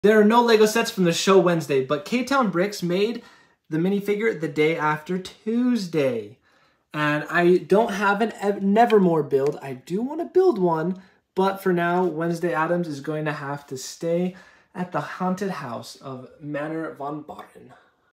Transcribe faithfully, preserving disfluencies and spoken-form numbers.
There are no Lego sets from the show Wednesday, but K-Town Bricks made the minifigure the day after Tuesday. And I don't have an Nevermore build. I do want to build one, but for now, Wednesday Addams is going to have to stay at the haunted house of Manor von Baden.